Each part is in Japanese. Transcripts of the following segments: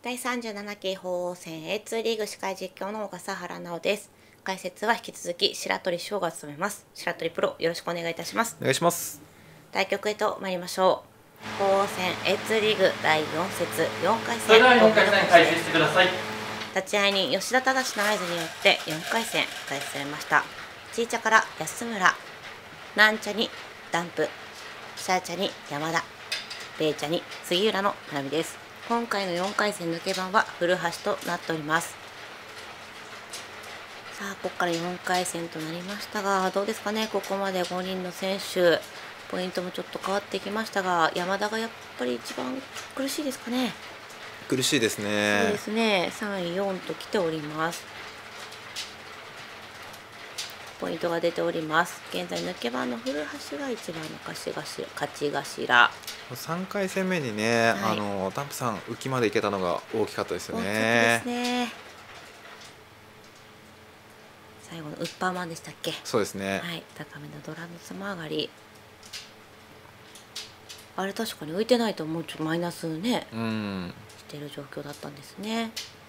第37期鳳凰戦 A2 リーグ司会実況の小笠原奈緒です。解説は引き続き白鳥翔が務めます。白鳥プロ、よろしくお願いいたします。 お願いします。 対局へと参りましょう。鳳凰戦 A2 リーグ第4節4回戦。 それでは4回戦開始してください。 立ち会いに吉田忠の合図によって4回戦開始されました。ちいちゃから安村、なんちゃにダンプ、シャーチャに山田、れいちゃに杉浦の並びです。今回の4回戦抜け番は古橋となっております。さあ、ここから4回戦となりましたが、どうですかね。ここまで5人の選手、ポイントもちょっと変わってきましたが、山田がやっぱり一番苦しいですかね。 苦しいですね。 そうですね。3位、4と来ております。ポイントが出ております。現在抜け番の古橋が一番の勝ち頭。 3回戦目にね、 はい、 ダンプさん浮きまで行けたのが大きかったですよ大きかったね。 ですね。最後のウッパーマンでしたっけ。 そうですね。 はい、高めのドラの様上がり。あれ確かに浮いてないともうちょっとマイナスね、している状況だったんですね。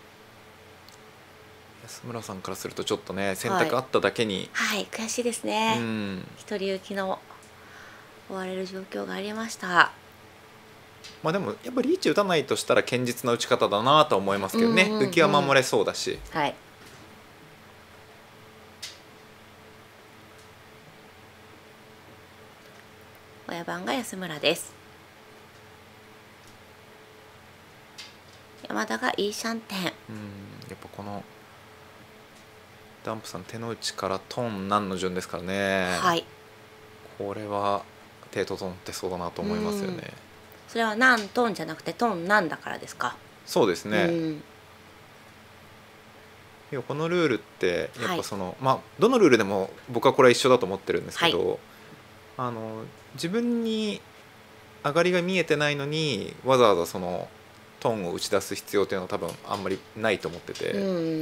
安村さんからするとちょっとね、選択あっただけに、 はい、悔しいですね。一人行きの追われる状況がありました。 まあでもやっぱりリーチ打たないとしたら堅実な打ち方だなと思いますけどね。浮きは守れそうだし。 はい。親番が安村です。山田がいいシャンテン。 やっぱこのダンプさん手の内からトンナンの順ですからね。 はい。 これは手整ってそうだなと思いますよね。 それはナントンじゃなくてトンナンだからですか。 そうですね。このルールってやっぱその、まあどのルールでも僕はこれは一緒だと思ってるんですけど、自分に上がりが見えてないのにわざわざそのトンを打ち出す必要っていうのは多分あんまりないと思ってて、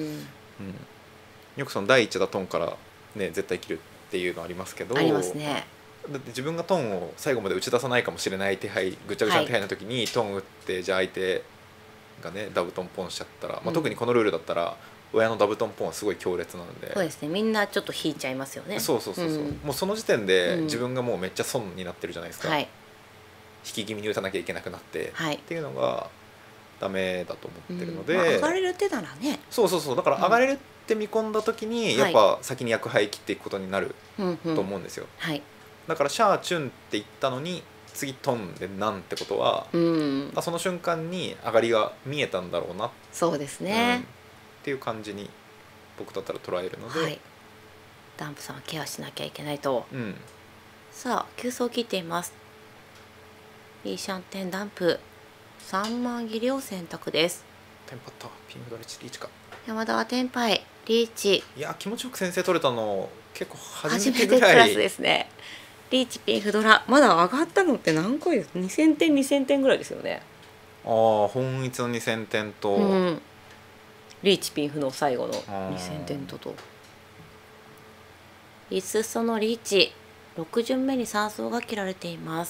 よくその第一打トンからね絶対切るっていうのありますけど、 ありますね。 だって自分がトンを最後まで打ち出さないかもしれない手配、ぐちゃぐちゃな手配の時にトン打ってじゃあ相手がねダブトンポンしちゃったら、特にこのルールだったら親のダブトンポンはすごい強烈なので、 そうですね、みんなちょっと引いちゃいますよね。 そう、もうその時点で自分がもうめっちゃ損になってるじゃないですか、引き気味に打たなきゃいけなくなって、っていうのがダメだと思ってるので、 上がれる手ならね、 そうだから上がれるって見込んだ時にやっぱ先に役配切っていくことになると思うんですよ。だからシャーチュンって言ったのに次トンでなんってことは、その瞬間に上がりが見えたんだろうな、 そうですね、 っていう感じに僕だったら捉えるので、 ダンプさんはケアしなきゃいけないと。さあ急走を切っています。いいシャンテンダンプ3万切りを選択です。 テンパったピンフドリーチか。 山田はテンパイリーチ。 いや気持ちよく先制取れたの結構初めてクラスですね。リーチピンフドラまだ上がったのって何回ですか。2000点2000点ぐらいですよね。 本一の2000点と、 リーチピンフの最後の2000点といすそのリーチ6巡目に3走が切られています。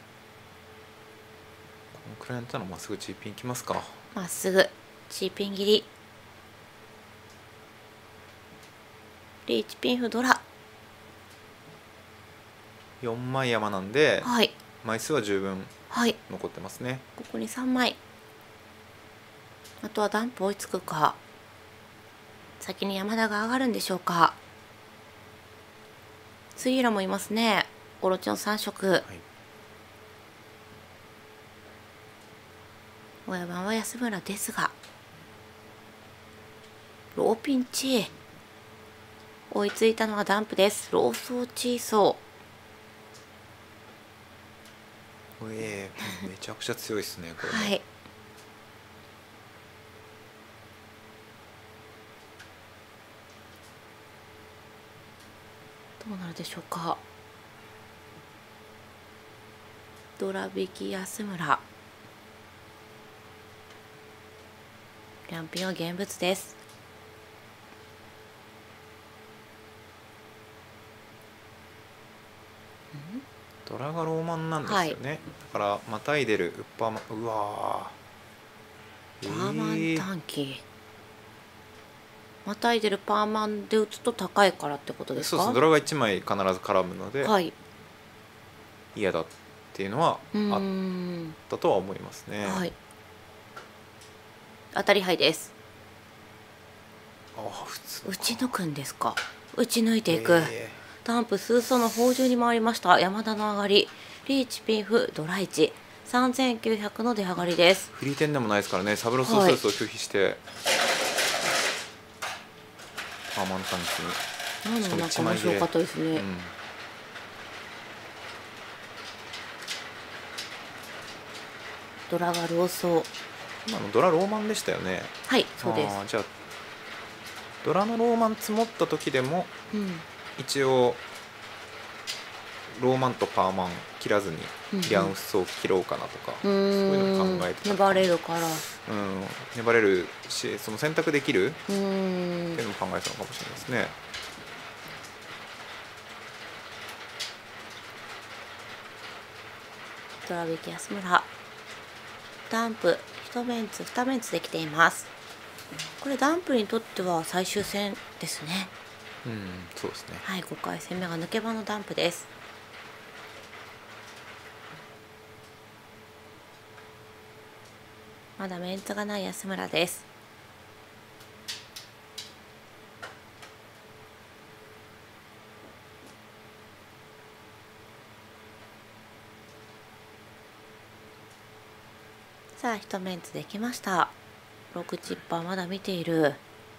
このくらいだったらまっすぐチーピンいきますか。 まっすぐチーピン切りリーチピンフドラ 4枚山なんで、枚数は十分残ってますね。 ここに3枚。あとはダンプ追いつくか。先に山田が上がるんでしょうか。杉浦もいますね。オロチの3色。親番は安村ですがローピンチ。追いついたのはダンプです。ローソーチーソー。めちゃくちゃ強いですねこれ。 どうなるでしょうか。ドラ引き安村。両ピンは現物です。 ドラがローマンなんですよね、だからまたいでるウッパーマン、うわパーマン短期、またいでるパーマンで打つと高いからってことですか？ そうそう、ドラが1枚必ず絡むので、 はい、 嫌だっていうのはあったとは思いますね。 はい、当たり牌です。 普通打ち抜くんですか？打ち抜いていく、ダンプ数層の宝珠に回りました。山田の上がり、リーチピンフドラ1 3900の出上がりです。 フリー点でもないですからね。サブロスをスースを拒否して、パーマン短期に、 なんか面白かったですね。ドラがローソー、 今のドラローマンでしたよね。 はい、そうです。 じゃあドラのローマン積もった時でも、一応ローマンとパーマン切らずにリャンフスを切ろうかなとか、そういうのを考えてた。 粘れるから、 粘れるし、その選択できるっていうのも考えたのかもしれないですね。 ドラ引き安村、ダンプ1メンツ2メンツできています。これダンプにとっては最終戦ですね。 そうですね。 はい、5回戦目が抜け場のダンプです。まだメンツがない安村です。さあ1メンツできました。6チッパーまだ見ている。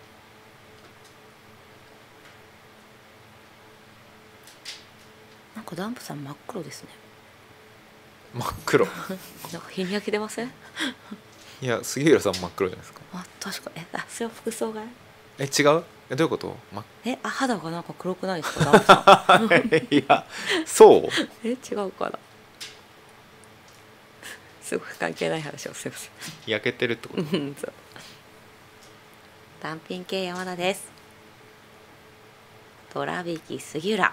なんかダンプさん真っ黒ですね。 真っ黒なんか日に焼けてません？ いや、杉浦さん真っ黒じゃないですか。 確かに。それは服装が違う？どういうこと？ 肌がなんか黒くないですか、ダンプさんいや、そう違うかな。すごい関係ない話をすいません。 焼けてるってこと？ そう。単品系山田です。ドラ引き杉浦。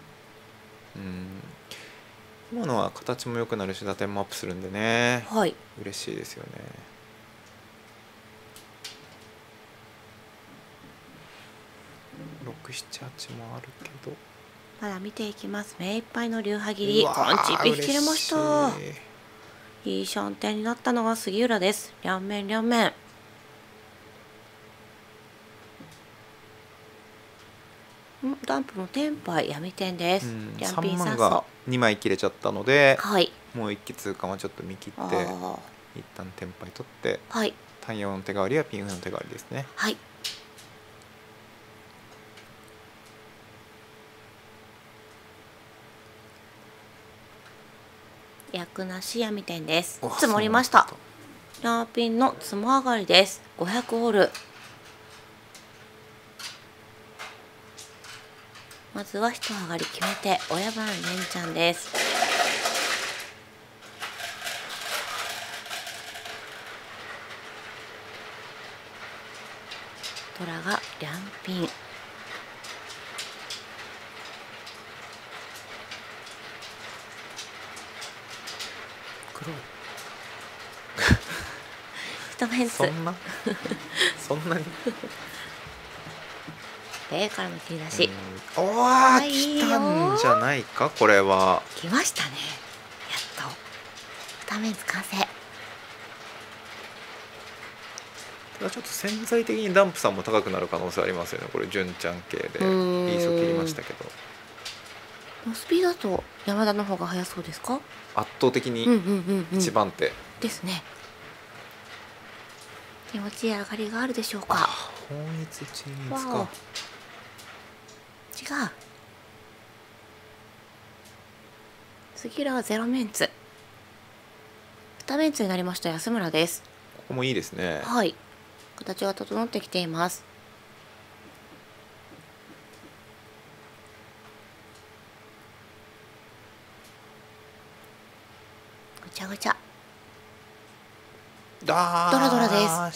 今のは形も良くなるし打点もアップするんでね、 はい、 嬉しいですよね。678もあるけど、 まだ見ていきます。目いっぱいの流派切り、パンチ1匹切れました。いいシャンテンになったのが杉浦です。両面両面。ダンプもテンパイ闇点です。 3万が2枚切れちゃったので、 はい、 もう一気通過はちょっと見切って一旦テンパイ取って、 はい、 単4の手代わりはピンフの手代わりですね。 はい、役なし闇点です。積もりました。ラーピンの積も上がりです。500ホール。まずは一上がり決めて親分れんちゃんです。トラがリャンピン。黒い。一メンツ。 そんなにレからの切り出し。 来たんじゃないか、これは。 来ましたね。やっと。2メンツ完成。 ちょっと潜在的にダンプさんも高くなる可能性ありますよね。これ純ちゃん系でいいソ切りましたけど。 スピードだと山田の方が速そうですか？ 圧倒的に一番手ですね。気持ちいい上がりがあるでしょうか。 本一鎮一か。 違う。杉浦は0メンツ。2メンツになりました安村です。 ここもいいですね。 はい。形が整ってきています。ぐちゃぐちゃ。ドラドラです。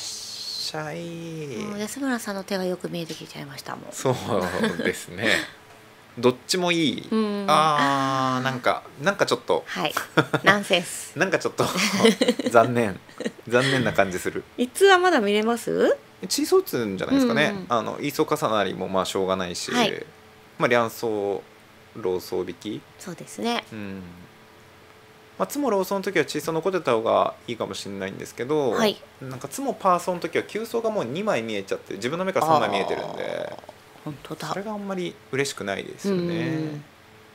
シャイ。 安村さんの手がよく見えてきちゃいましたもん。 そうですね。 どっちもいい、なんかちょっとはいナンセンスなんかちょっと残念な感じする。 いつはまだ見れます？ チーソーツんじゃないですかね、イーソー重なりもまあしょうがないし、 はい、 まあ両層ローソー引き、 そうですね、 まあ、ツモローソーの時はチーソー残ってた方がいいかもしれないんですけど、 はい、 なんかツモパーソーの時は9層がもう2枚見えちゃって自分の目から3枚見えてるんで、 本当だ、 それがあんまり嬉しくないですよね。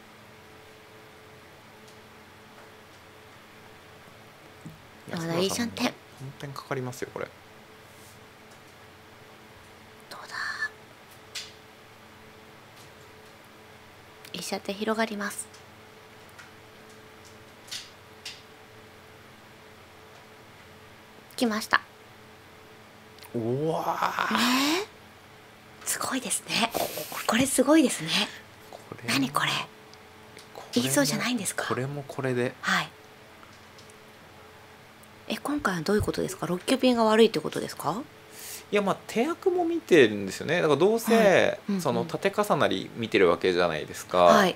まだいいシャンテン本当にかかりますよこれ。 どうだ、いいシャンテン広がります。来ました。 うわー、 すごいですね。これすごいですね。何これ、言いそうじゃないんですか？ これもこれで、 はい。今回はどういうことですか？6級ピンが悪いってことですか？ いやまあ手役も見てるんですよね。だからどうせ、その縦重なり見てるわけじゃないですか、 はい、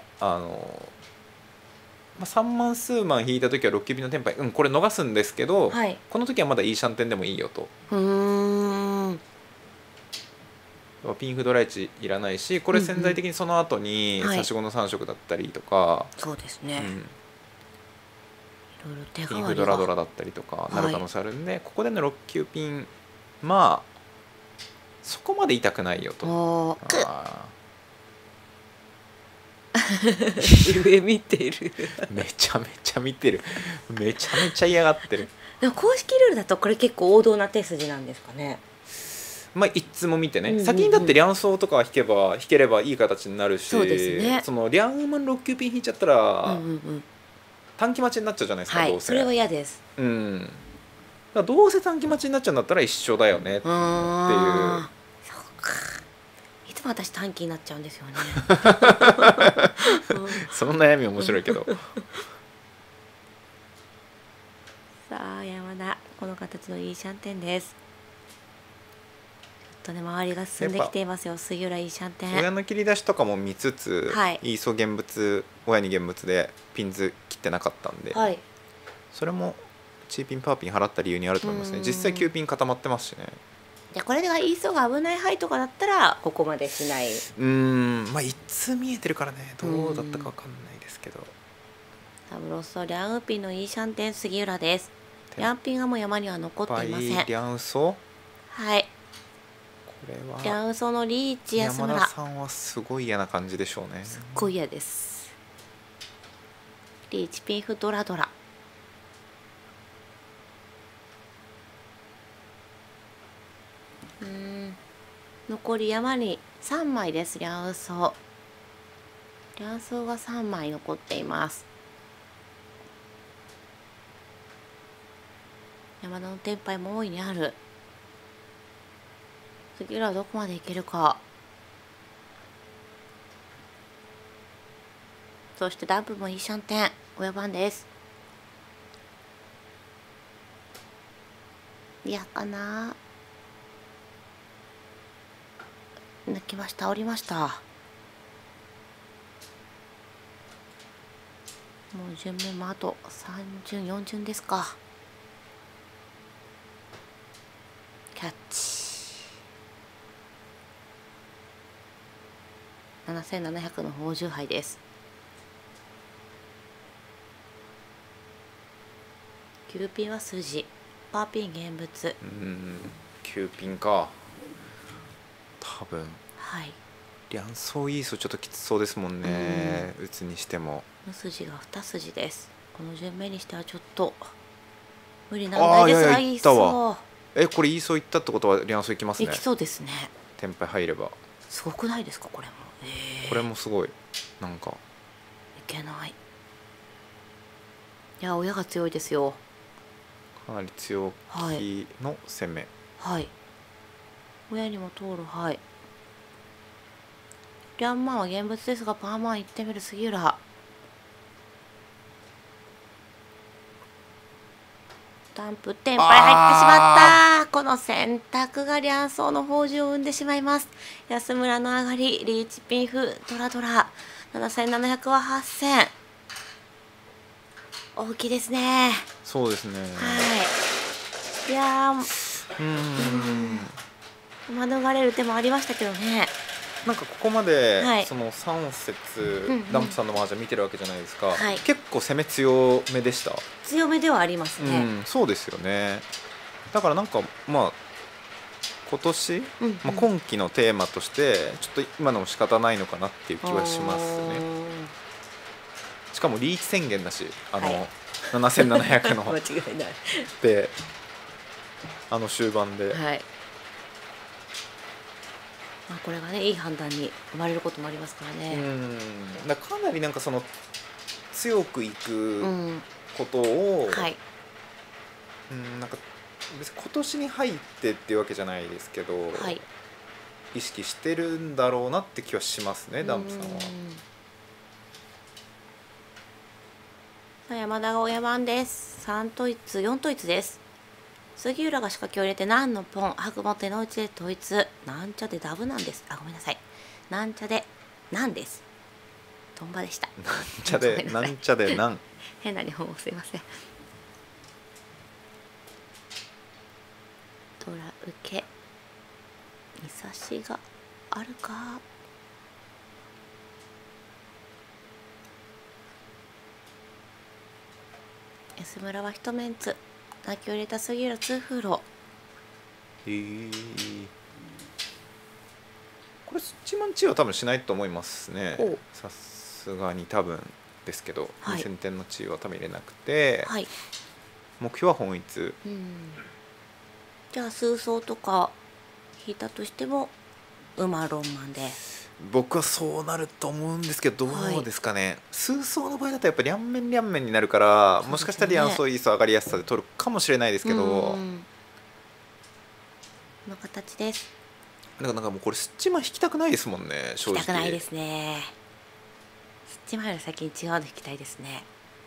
3万数万引いた時は6級ピンのテンパイ、これ逃すんですけど、 はい、 この時はまだいいシャンテンでもいいよと。ピンフドライチいらないし、これ潜在的にその後に差し子の3色だったりとか、 そうですね、いろいろ手ピン代わりがフドラドラだったりとかなる可能性あるんで、ここでの6級ピンまあそこまで痛くないよと。 上見てるめちゃめちゃ見てる、めちゃめちゃ嫌がってる。 でも公式ルールだとこれ結構王道な手筋なんですかね。 まあいつも見てね、先にだって両層とか引ければいい形になるし、 そうですね、 その両ウーマン6級ピン引いちゃったら、短期待ちになっちゃうじゃないですか、 はい、 どうせそれは嫌です。 だからどうせ短期待ちになっちゃうんだったら一緒だよねっていう。 そうか、いつも私短期になっちゃうんですよねその悩み面白いけどさあ山田、この形のいいシャンテンです。ちょっとね周りが進んできていますよ。杉浦いいシャンテン、 親の切り出しとかも見つつ、 はい、 イーソ現物親に現物でピンズ切ってなかったんで、 はい、 それもチーピンパーピン払った理由にあると思いますね。実際9ピン固まってますしね。 じゃあこれではイーソが危ない範囲とかだったらここまでしない。 まあいつ見えてるからね、どうだったか分かんないですけど。 ダブロスとリャンウピンのいいシャンテン杉浦です。リャンピンがもう山には残っていません。 リャンソ、 はい、 これはリャンソのリーチ安村、 山田さんはすごい嫌な感じでしょうね。 すっごい嫌です。リーチピンフドラドラ、残り山に3枚です。リャンソーが3枚残っています。山田のテンパイも大いにある。杉浦はどこまでいけるか。そしてダンプもいいシャンテン親番です。嫌かな、抜きました、降りました。もう順目もあと3順4順ですか。キャッチ7700の宝珠杯です。9ピンは筋、パーピン現物。 9ピンか多分。 はい、 両層イーソちょっときつそうですもんね、打つにしても。 無筋が2筋です。この順目にしてはちょっと無理なんないですが、いいそう。 これイーソいったってことは両層いきますね。 いきそうですね。 テンパイ入ればすごくないですかこれも。 これもすごい、なんかいけない。いや親が強いですよ。 かなり強気の攻め。 はい、親にも通る。はい、リャンマンは現物ですがパーマン行ってみる杉浦。ダンプテンパイ入ってしまった。このの選択が両走の宝珠を生んでしまいます。安村の上がり、リーチピンフ、ドラドラ。7700は8000。大きいですね。 そうですね。 はい。いや免れる手もありましたけどね。 なんかここまで、 はい、 その3節、ダンプさんの麻雀見てるわけじゃないですか、 はい、 結構攻め強めでした。 強めではありますね。 そうですよね。だからなんかまあ今年、今期のテーマとしてちょっと今のも仕方ないのかなっていう気はしますね。しかもリーチ宣言だし、7700の間違いないで終盤で、 はい、これがねいい判断に生まれることもありますからね。 かなりなんかその強くいくことを、はい、なんか別に今年に入ってっていうわけじゃないですけど、はい、意識してるんだろうなって気はしますね、ダンプさんは。 山田が親番です。3統一4統一です。杉浦が仕掛けを入れて何のポン、白も手の内で統一、なんちゃでダブなんです。ごめんなさい、なんちゃでなんです。トンバでした。 なんちゃでなんちゃでなん変な日本語すいません。ドラ受け二差しがあるか。安村は一メンツ、泣きを入れた杉浦2フーロ。 これスッチマンチは多分しないと思いますね。さすがに多分ですけど、はい、2000点のチーは多分入れなくて、はい、目標は本一。 じゃあ数走とか引いたとしても馬ロンマンで。 僕はそうなると思うんですけど、どうですかね、はい、数走の場合だとやっぱり両面両面になるから、もしかしたらリアンソイーソ上がりやすさで取るかもしれないですけど、この形です。 なんかもうこれスッチマン引きたくないですもんね、正直。 引きたくないですね。スッチマンより先に違うの引きたいですね。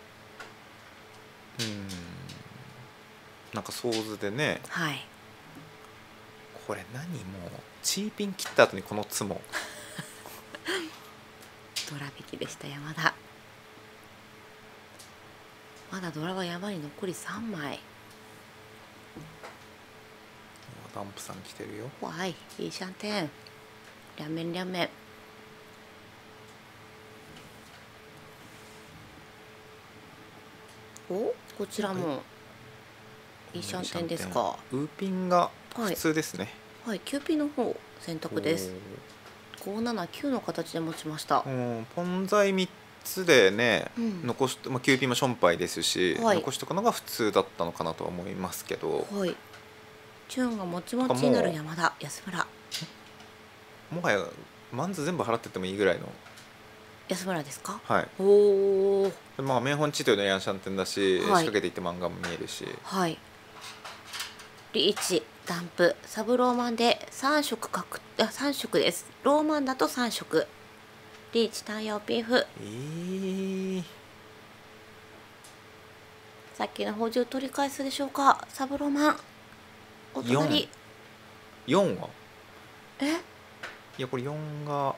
なんか想像でね、 はい、 これ何もうチーピン切った後にこのツモドラ引きでした山田。まだドラは山に残り3枚。 ダンプさん来てるよ。 わい、いいシャンテン。両面両面。こちらもいいシャンテンですか。 ウーピンが普通ですね。 はい、9ピンの方選択です。579の形で持ちました。 ポン材3つでね、残し、9ピンもションパイですし、残しとくのが普通だったのかなとは思いますけど、 はい、チューンがもちもちになる山田安村。 もはやマンズ全部払ってってもいいぐらいの安村ですか。 はい。おお。名本チというのはヤンシャンテンだし、仕掛けていって漫画も見えるし。はい。 リーチダンプサブローマンで3色3色です。ローマンだと3色。リーチ単葉ピンフ。さっきの宝珠取り返すでしょうか。サブローマン。お隣。 4は。いやこれ4が。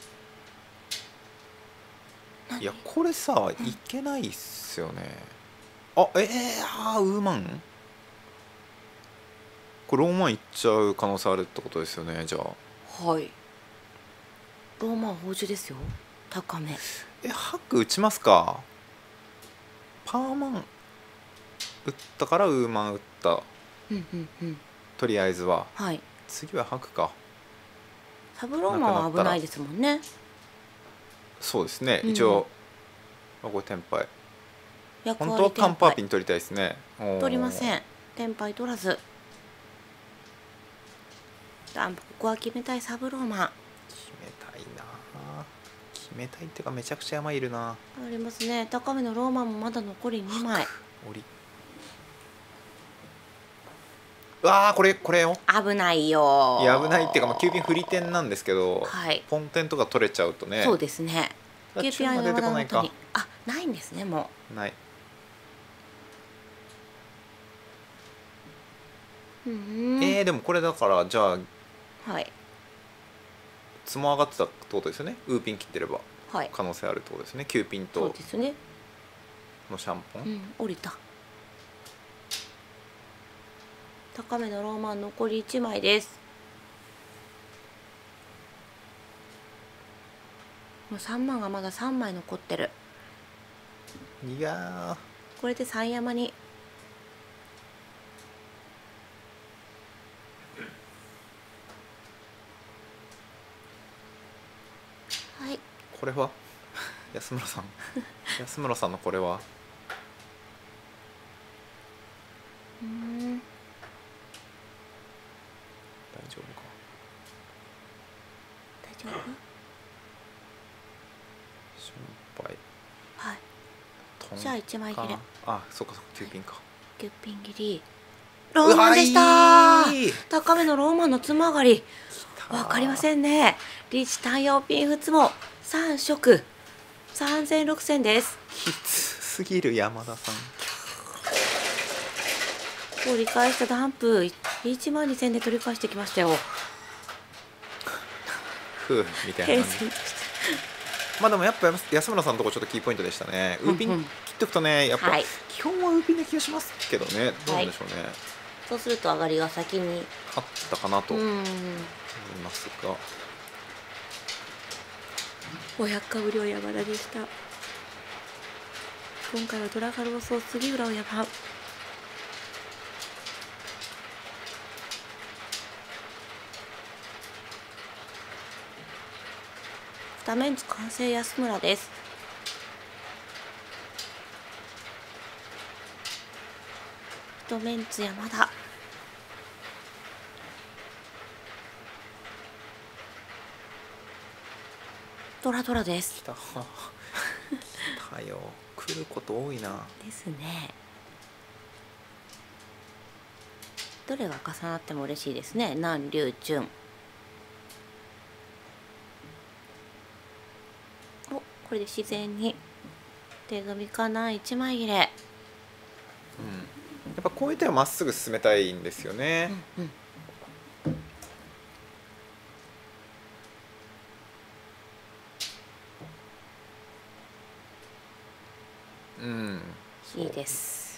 いやこれさ、いけないっすよね。ウーマン。これローマンいっちゃう可能性あるってことですよね、じゃあ。 はい。ローマン宝珠ですよ。高め。 ハック打ちますか。パーマン打ったからウーマン打った。とりあえずは。はい。次はハクか。 サブローマンは危ないですもんね。 そうですね。一応これテンパイ。本当はカンパーピン取りたいですね。 取りません。テンパイ取らず。ダンプここは決めたいサブローマン。 決めたいな。決めたいっていうかめちゃくちゃ山いるな。 ありますね。高めのローマンもまだ残り2枚。 これよ。 危ないよ。 いや危ないっていうか9ピン振り点なんですけど、ポン点とか取れちゃうとね。 そうですね。9ピンは出てこないか。ないんですねもう。 ない。 でもこれだからじゃあはい。 つも上がってたってことですよね。ウーピン切ってればはい。 可能性あるってことですね。9ピンとそうですね。 のシャンポン、 降りた。高めのローマン残り1枚です。もう3万がまだ3枚残ってる。 いやこれで3山に。はい。 これは安村さん安村さんのこれはうーん。 大丈夫か。 大丈夫？ 心配はい。 トンじゃあ1枚切れ。 あ、そっかそっか、9ピンか。 9ピン切り。ローマンでしたー。高めのローマンのつま上がり。わかりませんね。リーチ単葉ピンフツも3色3000、6000です。 きつすぎる山田さん。 取り返したダンプ1万2000で取り返してきましたよ。 ふうみたいな感じ。まあでもやっぱ安村さんのとこちょっとキーポイントでしたね。ウーピン切っておくとね、やっぱ、 はい、 基本はウーピンな気がしますけどね。どうなんでしょうね。 そうすると上がりが先に勝ったかなと思いますが。 500か無料山田でした。今回はドラガローソー杉浦を山。2メンツ完成安村です。1メンツ山田。ドラドラです。 来た来たよ。来ること多いな。 ですね。どれが重なっても嬉しいですね。南龍順。お、これで自然に手組みかな、1枚切れ。 やっぱこういう手はまっすぐ進めたいんですよね。 いいです。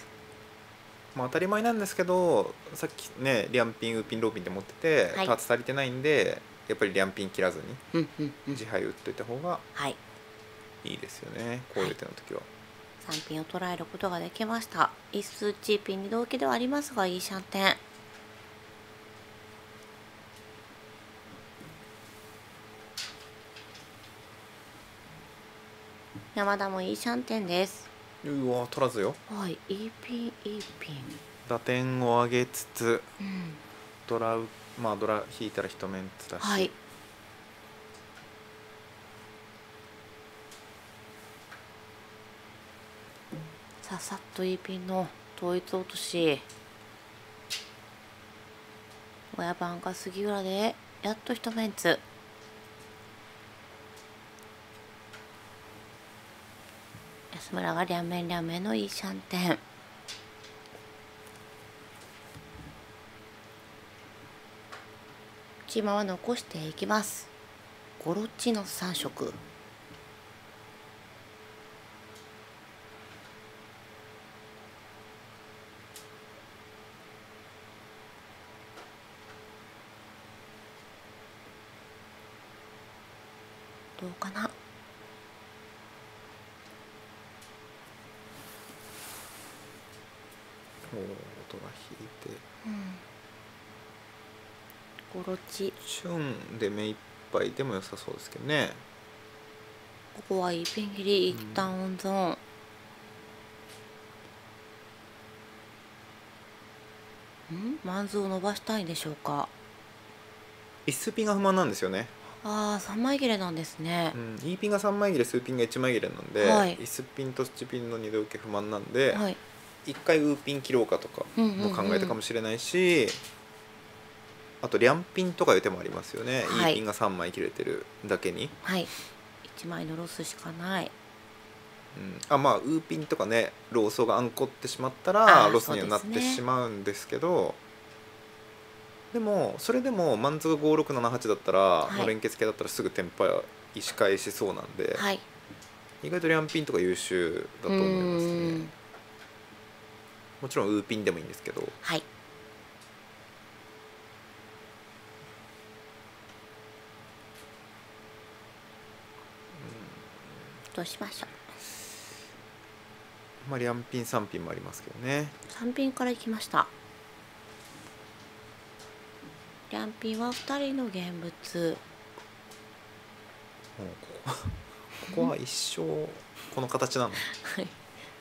まあ当たり前なんですけど、さっきねリャンピンウーピンローピンって持ってて、 はい、 パーツ足りてないんでやっぱりリャンピン切らずに自自敗打っといた方がはいいいですよね、こういう手の時は。 3ピンを捉えることができました。一数チーピンに同期ではありますがいいシャンテン。山田もいいシャンテンです。 うわ取らずよ。 はい、いいピンいいピン。 打点を上げつつ、ドラ引いたら一メンツだし、 はい、ささっといいピンの統一落とし。親番が杉浦でやっと一メンツ。安村が両面のいいシャンテン。チーマは残していきます。ゴロッチの3色。どうかな。 おおドラ引いて、 ゴロッチチュンで目いっぱいでも良さそうですけどね。 ここはいいピン切り、一旦温存。マンズを伸ばしたいんでしょうか。 一数ピンが不満なんですよね。 ああ、3枚切れなんですね。 E ピンが3枚切れ、数ピンが1枚切れなんで、 はい、 一数ピンと7ピンの2度受け不満なんで、 はい、 1回ウーピン切ろうかとかも考えたかもしれないし、あとリャンピンとかいう手もありますよね、 はい、 E ピンが3枚切れてるだけに、 はい、1枚のロスしかない。 まあウーピンとかねローソがアンコってしまったらロスにはなってしまうんですけど、 でもそれでもマンズが5678だったら、 はいの連結系だったらすぐテンパ意仕返しそうなんで、 はい。 意外とリャンピンとか優秀だと思いますね。もちろんウーピンでもいいんですけど、 はい。どうしましょう。 まあ、リャンピン3ピンもありますけどね。 3ピンからいきました。リャンピンは2人の現物。 もうここは一生この形なの。 はい。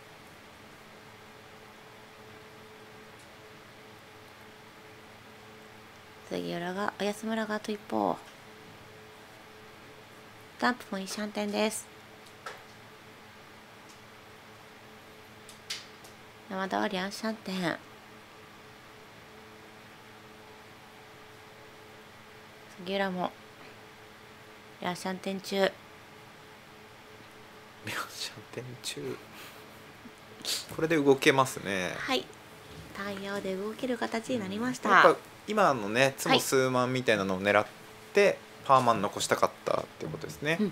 杉浦が安村があと一歩。ダンプも一シャンテンです。山田はリャンシャンテン。杉浦もリャンシャンテン中。 リャンシャンテン中。これで動けますね。 はい。単葉で動ける形になりました。 やっぱ今のねツモ数万みたいなのを狙ってパーマン残したかったっていうことですね。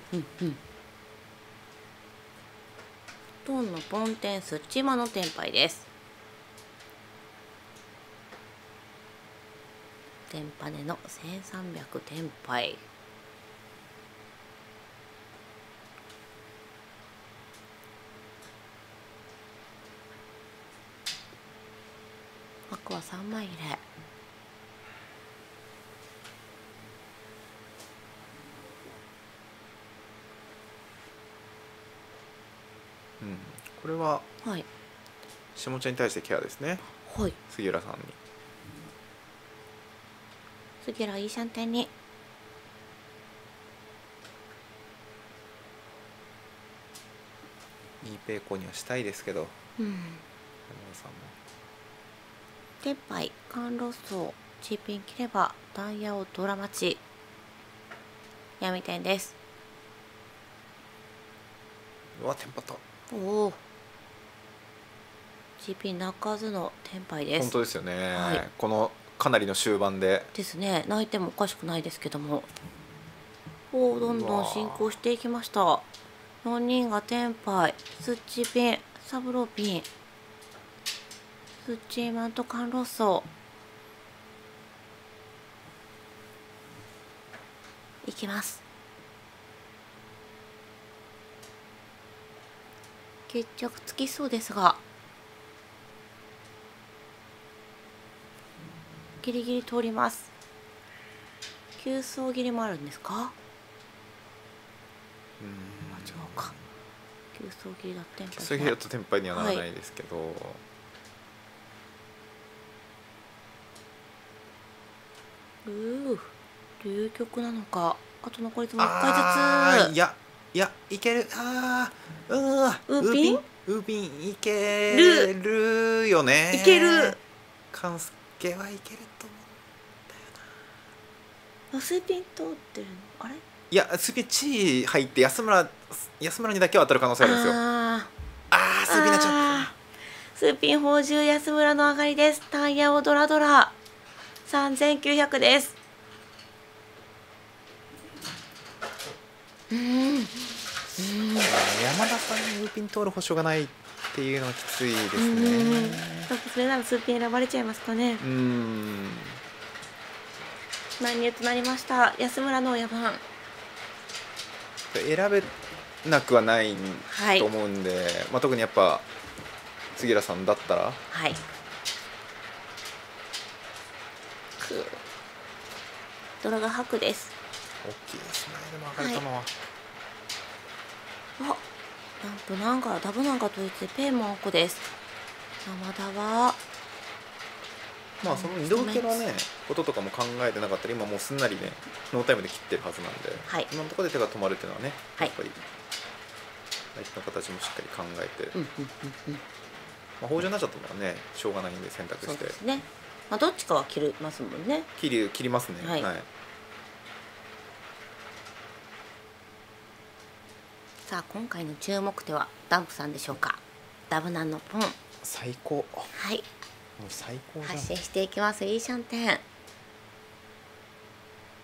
トンのポンテンスチマのテンパイです。テンパネの1300テンパイ。枠は3枚入れ。 これははい下茶に対してケアですね。 はい。 杉浦さんに。 杉浦いいシャンテンに。 いいペイコにはしたいですけど、 うん。 山田さんもテンパイカンロッソチーピン切ればダイヤをドラ待ち。闇点です。 うわテンパった。 おお。チーピン泣かずのテンパイです。 本当ですよね、 はい、 このかなりの終盤でですね。泣いてもおかしくないですけども、おおどんどん進行していきました。4人がテンパイスッチーピンサブローピンスッチーマンとカンロッソいきます。決着つきそうですがギリギリ通ります。急走切りもあるんですか。間違うか。急走切りだって急走切りだとテンパイにはならないですけど、はい、 流局なのか。あと残りもう1回ずつ。 いやいける。ウーピンいけるよね。 いける。 カンスケはいけると思うんだよな。スーピン通ってるのあれ。 いやスーピンチー入って安村にだけは当たる可能性あるんですよ。スーピンになっちゃった。 スーピン宝珠安村の上がりです。タイヤをドラ3900です。 山田さんにウーピン通る保証がないっていうのはきついですね。 それならスーピン選ばれちゃいますかね。何にとなりました。安村の親番選べなくはないと思うんで、特にやっぱ杉浦さんだったらドラが白です。 大きいですね。でも上がる球は、 ランプなんかダブなんかといってペイも赤です。山田はその移動系のねこととかも考えてなかったら今もうすんなりねノータイムで切ってるはずなんで、今のところで手が止まるっていうのはね、やっぱり相手の形もしっかり考えて、法上になっちゃったのはねしょうがないんで選択して、そうですね。どっちかは切りますもんね。 切りますね。 さあ今回の注目手はダンプさんでしょうか。ダブナンのポン最高。 はい、 もう最高じゃん。 発信していきます。いいシャンテン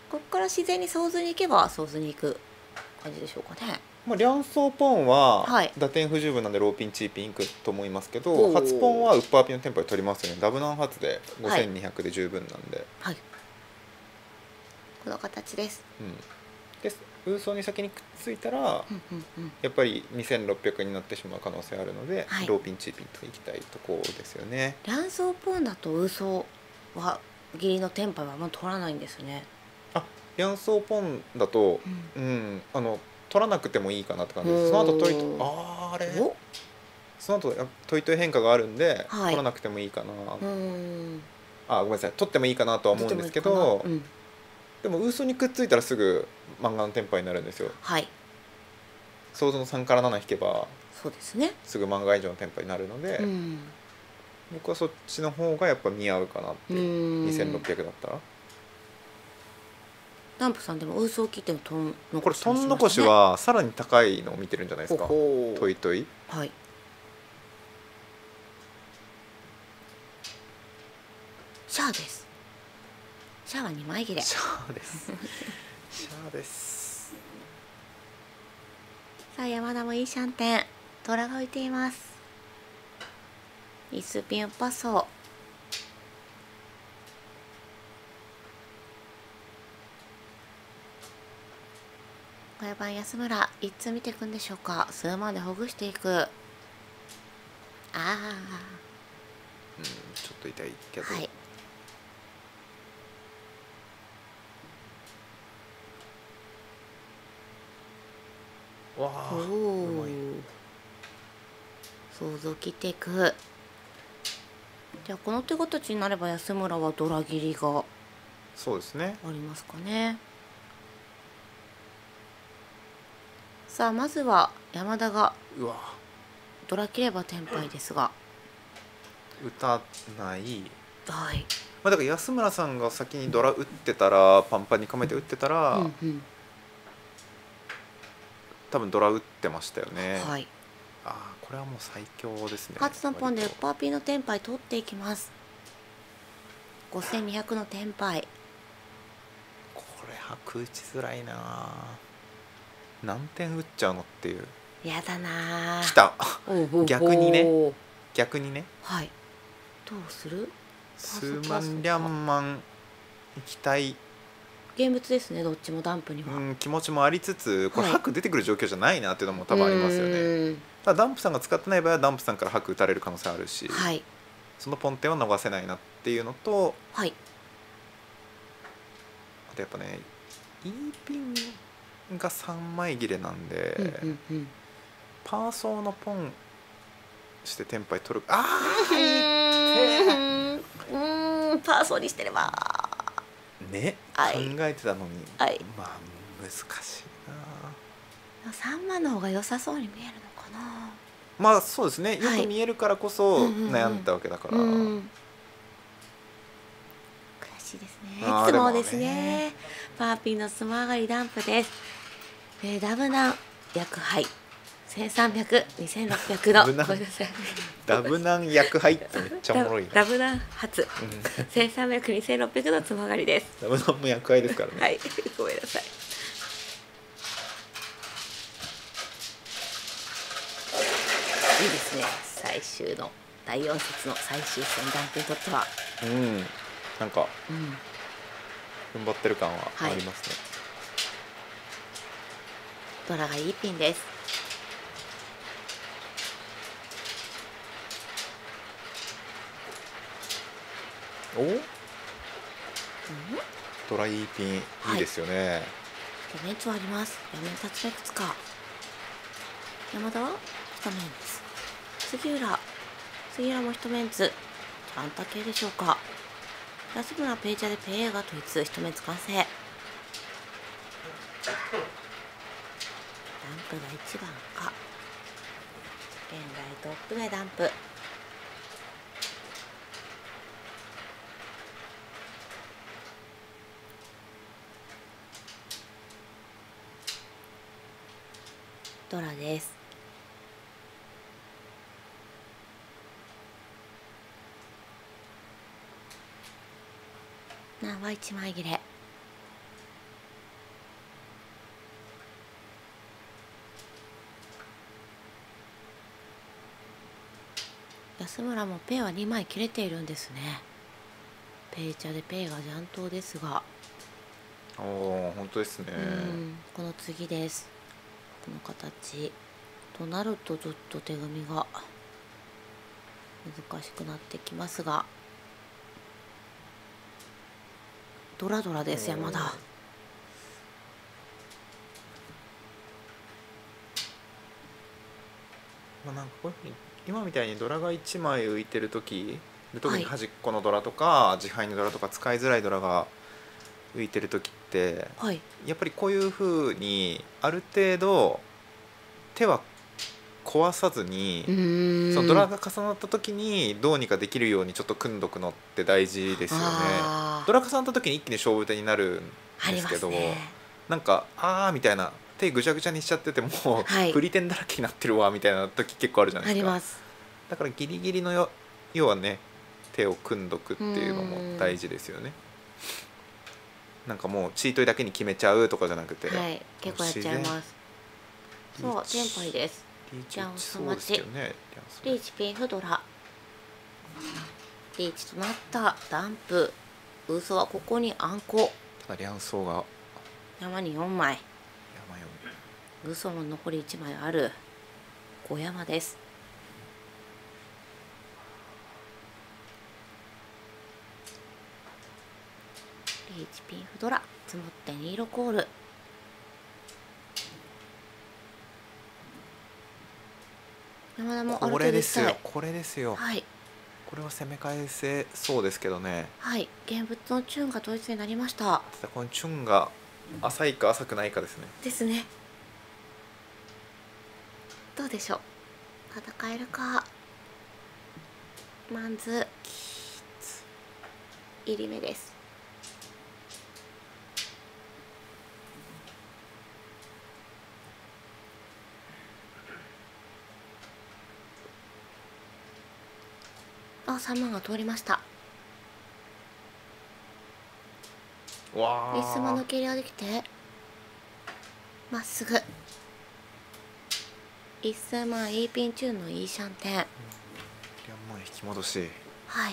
ここから自然にソーズに行けばソーズに行く感じでしょうかね。 まあ、両走ポンははい打点不十分なんでローピンチーピンいくと思いますけおど、 ー初ポンはウッパーピンのテンポで取りますよね。ダブナン発ではい 5200で十分なんで、 はいこの形です。 うんでウーソーに先にくっついたらうんうんうんやっぱり2600になってしまう可能性あるので、 はいローピンチーピンといきたいところですよね。 卵巣ポーンだとウーソーは義理のテンパイはあんま取らないんですね。 両走ポンだと、取らなくてもいいかなって感じです。その後トイトあれおその後トイトイ変化があるんで、 はい取らなくてもいいかな、ごめんなさい、取ってもいいかなとは思うんですけど、 うん、 でもウーソにくっついたらすぐ漫画のテンパイになるんですよ。 はい想像の3から7引けばそうですね。 すぐ漫画以上のテンパイになるので、 うん僕はそっちの方がやっぱ似合うかなっていう、2600だったら。 ダンプさんでもウーソー切ってのトン残しこれトン残しはさらに高いのを見てるんじゃないですか。トイトイはいシャアです。シャアは2枚切れ。 シャアですシャアです。 さあ山田もいいシャンテントラが浮いています。イスピンウッパソー5番安村一通見ていくんでしょうか。数万でほぐしていく。 ちょっと痛いけど、 はいわあおうまい。 想像切っていく。じゃあこの手形になれば安村はドラ切りがそうですね。 ありますかね。さあまずは山田がうわドラ切ればテンパイですが、 打たない。 はいだから安村さんが先にドラ打ってたら、パンパンに構えて打ってたら、多分ドラ打ってましたよね。 はいこれはもう最強ですね。 初のポンでウッ割パーピーのテンパイ取っていきます。5200のテンパイ。 とこれ白打ちづらいな。何点打っちゃうのっていう。 やだな来た逆にねおー逆にねはいどうする。 数万リャンマン行きたい、 現物ですねどっちもダンプには。 気持ちもありつつ、これはい白出てくる状況じゃないなっていうのも多分ありますよね。ただダンプさんが使ってない場合はダンプさんから白打たれる可能性あるし、 はいそのポンテンは逃せないなっていうのと、 はいあとやっぱね E ピンが3枚切れなんで、パーソーのポンしてテンパイ取る。パーソーにしてればね、 はい考えてたのに、 はいまあ難しいな。 3万の方が良さそうに見えるのかな。 まあそうですね、よはいく見えるからこそ悩んだわけだから、 悔しいですね。 あー相撲ですでもねね。 パーピーの相撲上がりダンプです。ダブナン薬杯1300、2600のダブナンごめんなさいダブナン薬杯ってめっちゃおもろいな。 ダブナン初うん 1300、2600のつまがりです。 ダブナンも薬杯ですからね。 はいごめんなさい。いいですね。最終の第4節の最終戦ダンプにとっては、 なんかうん、 踏ん張ってる感はありますね。 ドラがいいピンです。 ドライピンいいですよね。 一メンツはあります。山田達也いくつか。山田は一メンツ。杉浦も一メンツ。ちゃんた系でしょうか。安村ページャーでペーが統一一メンツ完成。ダンプが1番か。現在トップでダンプ。ドラです。ナンは1枚切れ。 安村もペイは2枚切れているんですね。ペイ茶でペイが雀頭ですが、 おお、本当ですね。 この次です。この形となるとちょっと手組みが難しくなってきますが、ドラドラです山田。 まあ、なんかこういうふうに今みたいにドラが1枚浮いてる時で、特に端っこのドラとか自敗のドラとか使いづらいドラが浮いてる時って、 はい、 やっぱりこういうふうにある程度手は壊さずに、そのドラが重なった時にどうにかできるようにちょっと組んどくのって大事ですよね。ドラ重なった時に一気に勝負手になるんですけど、なんかみたいな手ぐちゃぐちゃにしちゃってても振り点だらけになってるわみたいな時結構あるじゃないですか。だからギリギリの要はね、手を組んどくっていうのも大事ですよね。なんかもうチートイだけに決めちゃうとかじゃなくて、 はい、結構やっちゃいます。そう、テンパイです。じゃあおすまち、リーチピンフドラ、リーチとなったダンプ、嘘はここにあんこ。 ただリソが山に4枚、 山4、 嘘も残り1枚ある5山です。リーチピンフドラ、積もって2色コール。山田もある程度いきたい。 これですよ。 はい。 これは攻め返せそうですけどね。 はい。現物のチューンが統一になりました。 ただこのチューンが浅いか浅くないかですね。 ですね。どうでしょう。戦えるか。マンズ入り目です。3万が通りました。 わリスマの蹴りができてまっすぐ1000万 E ピンチューンのいいシャンテン。 4万引き戻し。 はい。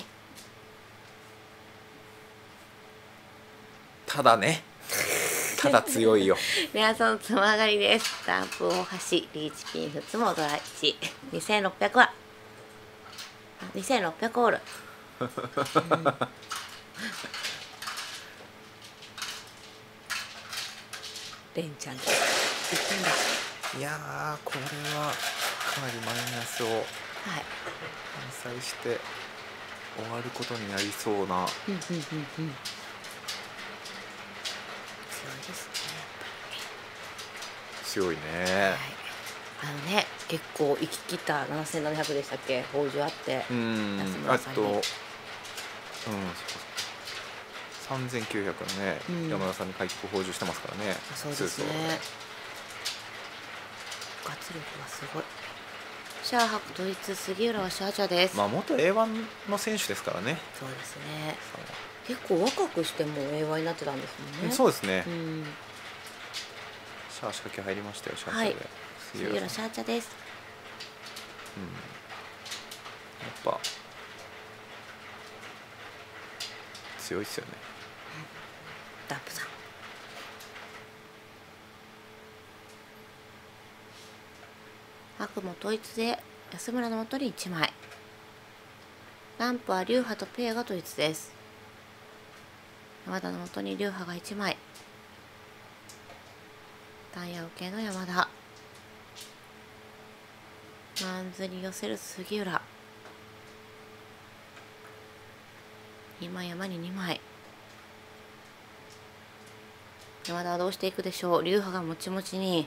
ただねただ強いよ。 皆さんつまがりです。ダンプ大橋リーチピンフツもドラ1 2600は2600オール。レンちゃんです1点だ。 いやこれはかなりマイナスを返済して終わることになりそうな。 強いですね。 強いね。 結構行き切った7700でしたっけ、宝珠あって。 3900のね、山田さんに開局宝珠してますからね。 そうですね。活力がすごい。シャーハク統一、杉浦はシャーチャです。 元 A1 の選手ですからね。 そうですね。結構若くしても A1 になってたんですもんね。 そうですね。シャー仕掛け入りましたよ、シャーチャで。 杉浦シャーチャです。 やっぱ強いっすよね。 ダンプさん。悪も統一で安村のもとに1枚。ランプは流派とペアが統一です。山田のもとに流派が1枚。ダイヤ受けの山田。マンズに寄せる杉浦。2枚山に2枚。山田はどうしていくでしょう。流派がもちもちに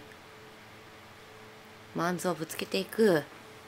マンズをぶつけていく。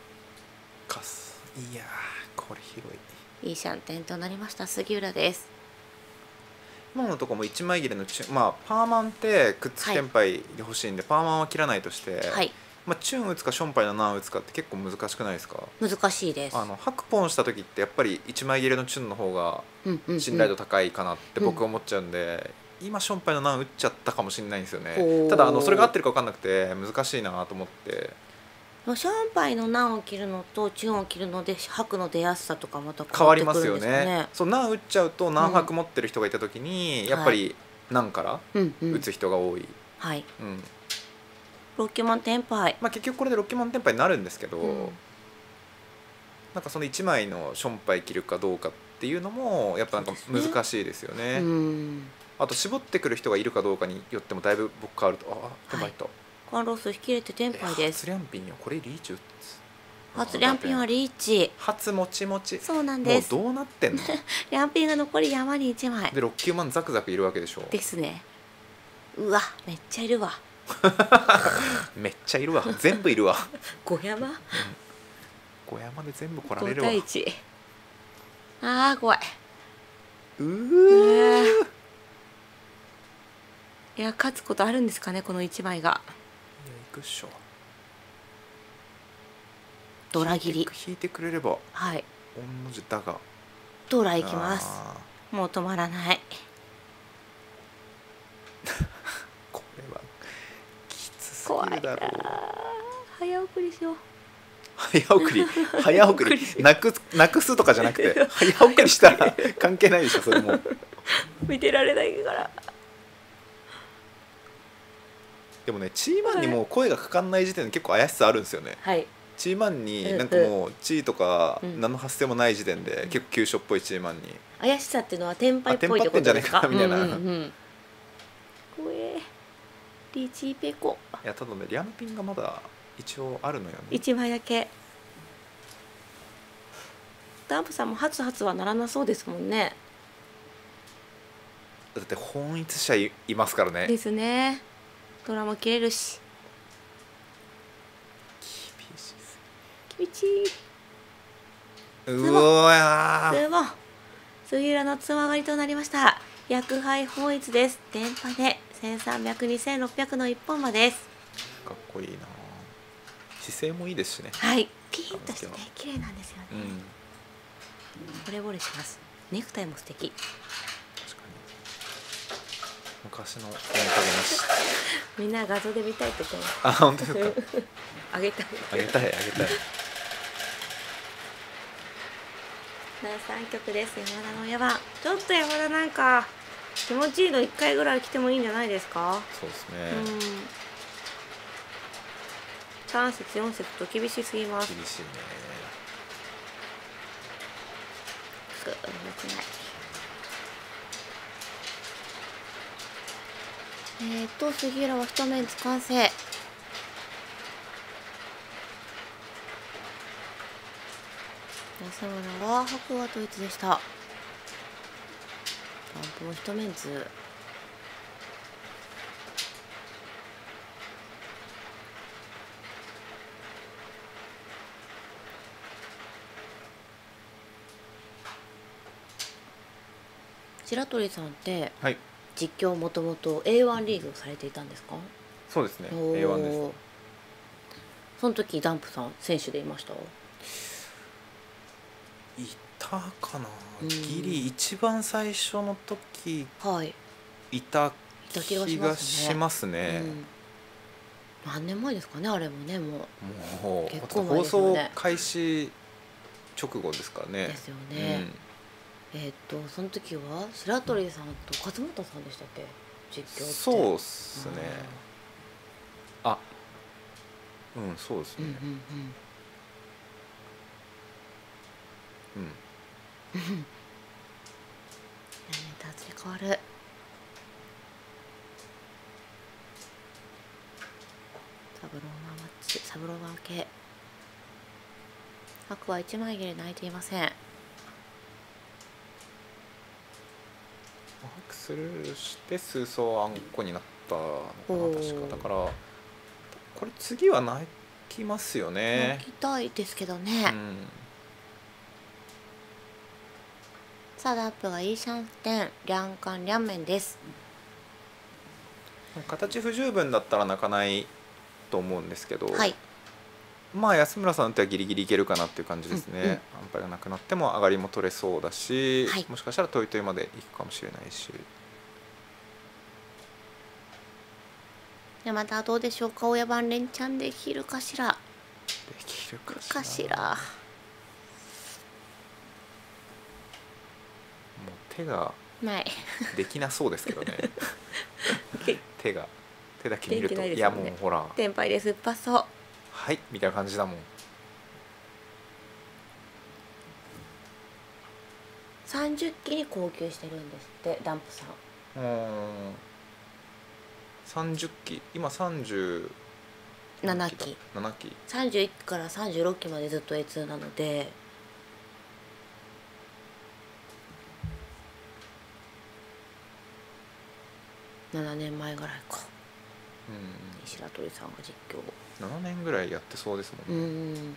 いやこれ広いいシャンテンとなりました杉浦です。 今のところも1枚切れのパーマンってくっつきテンパイで欲しいんで、パーマンは切らないとして、チューン打つかションパイのナン打つかって結構難しくないですか。 難しいです。 白ポンした時ってやっぱり1枚切れのチューンの方が信頼度高いかなって僕は思っちゃうんで、今ションパイのナン打っちゃったかもしれないんですよね。ただそれが合ってるか分かんなくて難しいなと思って。 もうションパイのナンを切るのとチュンを切るので拍の出やすさとかまた変わりますよ変わってくるんですかね。そう、ナン打っちゃうとナン拍持ってる人がいた時に、やっぱりナンからうんうん打つ人が多い。 はい。 うんロッキーマンテンパイ。 まあ、結局これでロッキーマンテンパイになるんですけど、 うんなんかその1枚のションパイ切るかどうかっていうのもやっぱなんか難しいですよね。 うん。 あと絞ってくる人がいるかどうかによってもだいぶ僕変わると、ああテンパイと、 カンロス引き入れてテンパイです。 初リャンピンよ、これリーチ打つ。 初リャンピンはリーチ。 初もちもち。 そうなんもうです。 どうなってんのリャンピンが残り山に1枚で6球マンザクザクいるわけでしょ。 ですね。うわ、めっちゃいるわ。 めっちゃいるわ、全部いるわ。 5山小山で全部来られ 5 るわ。 対1。あー怖い。 うーいや、勝つことあるんですかね、この1枚が。 いや行くっしょ。 ドラ切り。 引いてくれればはい。 御の字だが。 ドラいきます。 あもう止まらない。 ーこれはきつす怖いなぎるだろう。 早送りしよう。 早送り早送りなくすとかじゃなくて早送りしたら関係ないでしょそれも。 見てられないから。 でもねチーマンにもう声がかかんない時点で結構怪しさあるんですよね。 はい。 チーマンになんかもうチーとかうん何の発生もない時点で結構急所っぽいチーマンに怪しさっていうのはテンパイっぽいってことですか。 あテンパってんじゃねえかみたいな怖え。リチペコ。 いやただねリャンピンがまだ一応あるのよね。 1枚だけ。ダンプさんもハツハツはならなそうですもんね。 だって本一者いますからね。 ですね。ドラも切れるし。 厳しいっす。 厳しい。 うわーでも杉浦のつまがりとなりました。薬杯本一です。電波で1300、2600の一本間です。 かっこいいな。姿勢もいいですしね。 はい。ピーンとしてね、綺麗なんですよね。 うん惚れ惚れします。ネクタイも素敵。 確かに昔の面影なし。 みんな画像で見たいと思います。 あ本当ですか。 あげたい。 あげたいあげたい。 第3曲です。山田の親番。ちょっと山田なんか気持ちいいの1回ぐらい来てもいいんじゃないですか。 そうですね。 3節4節と厳しすぎます。 厳しいね。 くっ動けない。杉浦は一面つ完成。安村は白は統一でした。ダンプも一面図。白鳥さんってはい実況もともと A1 リーグをされていたんですか。 そうですね。 おー A1 です。 その時ダンプさん選手でいました。 いたかな、 うんギリ一番最初の時はいいた気気がしますね。 何年前ですかねあれもね。ももう結構前放ですよね送開始直後ですからね。 うですよね。その時は白鳥さんと勝俣さんでしたっけ実況って。 そうっすね。あうんそうですね。 うんうんうんうん年々立ち変わる。サブローマン系。白は一枚切れ泣いていません。 マークスルーして数層あんこになったのかなおー確か。だからこれ次は泣きますよね泣。きたいですけどね。 うんさあダップがイーシャンテンリャンカンリャンメンです。 形不十分だったら泣かないと思うんですけど、 はい。 まあ安村さんってはギリギリいけるかなっていう感じですね。 うんうん安牌がなくなっても上がりも取れそうだし、 はいもしかしたらトイトイまで行くかもしれないし。 山田はどうでしょうか。親番連チャンできるかしら。 きるかかしら。 もう手がない。 できなそうですけどね手だけ見ると、 元気ないですもんね。 いやもうほらテンパイです。パッソ。 はいみたいな感じだもん。 30機に高級してるんですってダンプさん。 30機今30 7機 7機 31機から36機までずっと A2 なので、7年前ぐらいか。白鳥さんが実況。 7年ぐらいやってそうですもんね。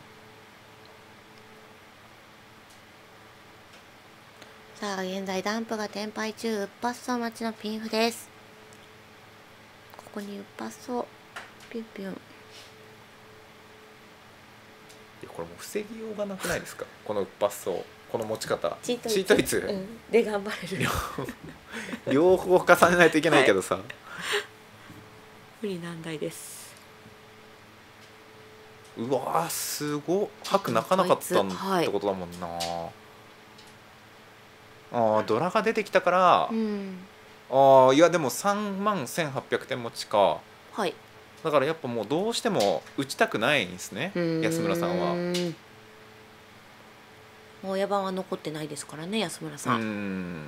さあ現在ダンプがテンパイ中。ウッパッソ待ちのピンフです。ここにウッパッソピュンピュン。 いやこれもう防ぎようがなくないですかこのウッパッソこの持ち方。 チートイツ、 で頑張れる両方重ねないといけないけどさ、 無理難題です。 うわーすごっ。白泣かなかったってことだもんな。ドラが出てきたから、いやでも3万1800点持ちか。 はい。 だからやっぱもうどうしても打ちたくないんですね安村さんは。 親番は残ってないですからね安村さん。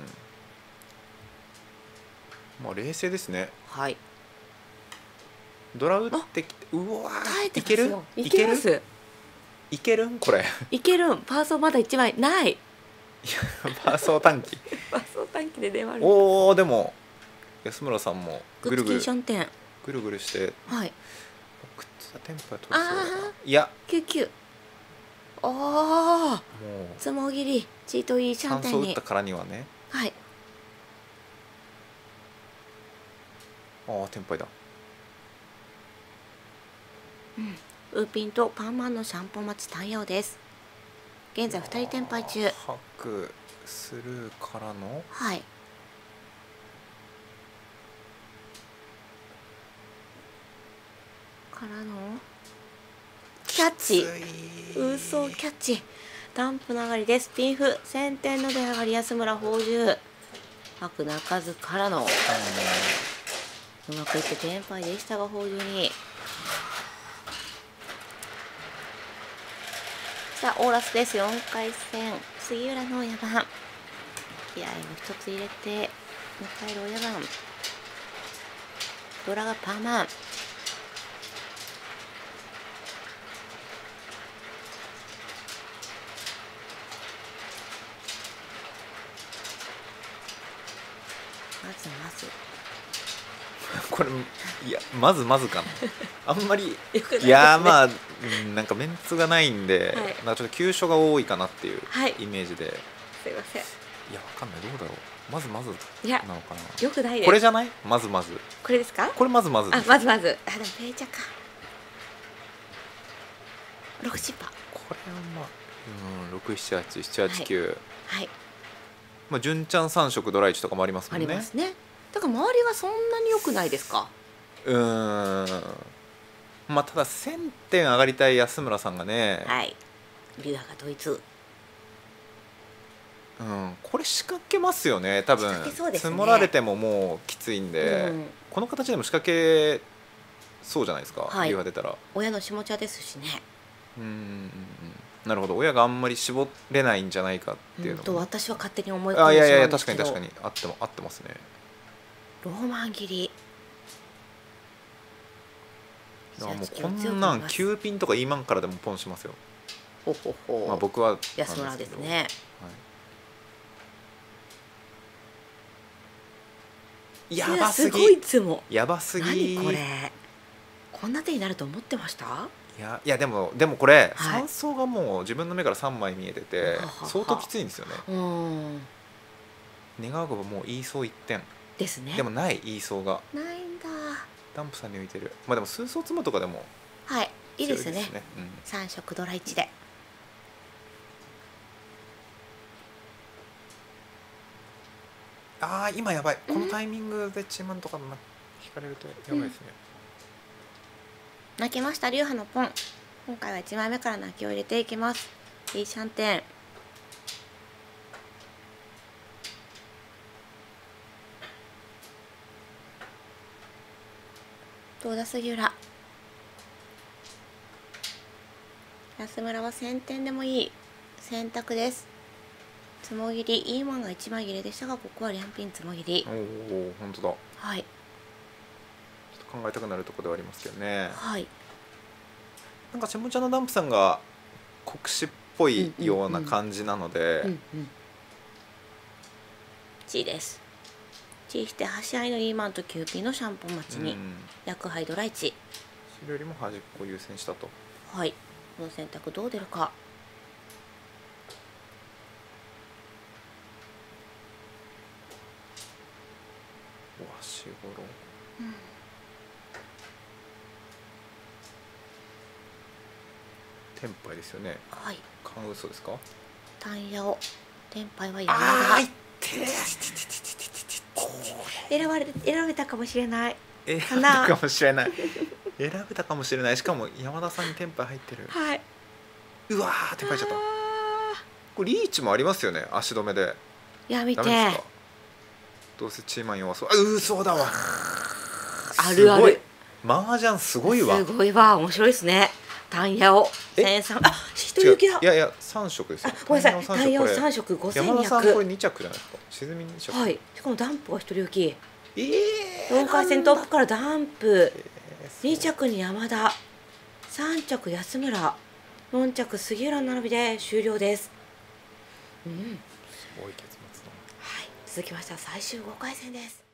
まあ冷静ですね。 はい。 ドラ打ってきて、うわーいけるいけます。 いけるんこれいけるん。パーソーまだ1枚ない。 パーソー短期パーソー短期で出る。 おおでも安村さんもぐるぐるぐるぐるして、 はい。 テンポは取りそうだな。いや 99。おお。 もうつもぎりチートいいシャンテンに。 打ったからにはね。 はい。 テンパイだ。 ウーピンとパンマンのシャンポン待ち対応です。現在2人テンパイ中。 ハクスルーからのはい。からのキャッチ。嘘キャッチ。ダンプの上がりです。ピンフ1000点の出上がり安村宝珠。白泣かずからのうまくいってテンパイでしたが宝珠に。さあオーラスです。4回戦杉浦の親番。気合いも一つ入れて迎える親番。ドラがパーマン。まずこれいやまずかなあんまりよくないですね。 いやまあなんかメンツがないんで、 はい、 なんかちょっと急所が多いかなっていうイメージで、 すいません。 いやわかんないどうだろう。まずなのかな。 よくないです。 これじゃない。まずこれですか。 これまずです。 あまずでもペイチャか6チッパ。 これはまあ6787889 はい、 まあ純ちゃん3色ドラ1とかもありますもんね。 ありますね。だから周りはそんなに良くないですか。 まあただ1000点上がりたい安村さんがね、 はい流派がドイツ。 これ仕掛けますよね多分。積もられてももうきついんで、この形でも仕掛けそうじゃないですか、流派出たら。 親の下茶ですしね。 なるほど。親があんまり絞れないんじゃないかっていうのと私は勝手に思い込んでしまうんですけど。 いや確かに合ってますね。 ローマン切り。 もうこんなん9ピンとかイーマンからでもポンしますよ。まあ僕は安村ですね。 やばすぎ。やばすぎ。 何これ。こんな手になると思ってました。 いやでもこれ3層がもう自分の目から3枚見えてて相当きついんですよね。願うばもういい層1点ですね。 でもないいい層がないんだ。 ダンプさんに浮いてる。まあでも数層積むとかでもいいですね。3色ドラ1で。 今やばい。このタイミングでチーマンとか引かれるとやばいですね。 泣きました流派のポン。 今回は1枚目から泣きを入れていきます。いいシャンテン。どうだ杉浦。安村は1000点でもいい選択です。つもぎり、いいマンが1枚切れでしたが、ここは両ピンつもぎり。 おお、本当だ。 はい。 ちょっと考えたくなるところではありますけどね。 はい。 なんか下茶のダンプさんが国士っぽいような感じなので、 G です。G して端合いのイーマンとキューピーのシャンポン待ちに、薬杯ドラ1。 それよりも端っこを優先したと。 はい。この選択どう出るか。 お足ごろ。天杯ですよね。 はい。 カンウソですか。 単ヤオ。天杯は山田。選べたかもしれない。 選べたかもしれない。選べたかもしれない。しかも山田さんに天杯入ってる。 はい。 うわー、天杯いっちゃった。これリーチもありますよね。足止めで。 いや見て。 どうせチーマン弱そう。そうだわ。 あるある。 麻雀すごいわ。 すごいわ。面白いですね。単ヤオ。1003。あ、一人行きだ。 いやいや、3色ですよ。 ごめんなさい。単ヤオ3色5200。 山田さんこれ2着じゃないですか。沈み2着。 はい。しかもダンプが一人行き。4回戦トップからダンプ。2着に山田。3着安村。4着杉浦並びで終了です。 すごい結末だ。 はい。続きましては最終5回戦です。